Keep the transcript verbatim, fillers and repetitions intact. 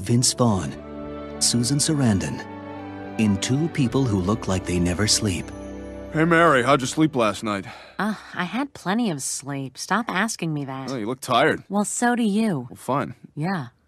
Vince Vaughn, Susan Sarandon, in Two People Who Look Like They Never Sleep. Hey, Mary, how'd you sleep last night? Uh, I had plenty of sleep. Stop asking me that. Oh, you look tired. Well, so do you. Well, fine. Yeah.